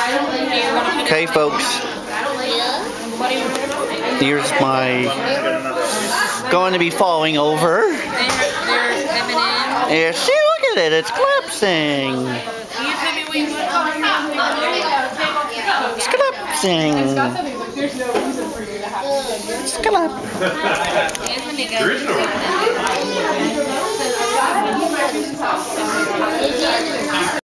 Okay, folks. Here's my going to be falling over. There's Eminem. Yeah, see, look at it. It's collapsing. It's collapsing. It's collapsing.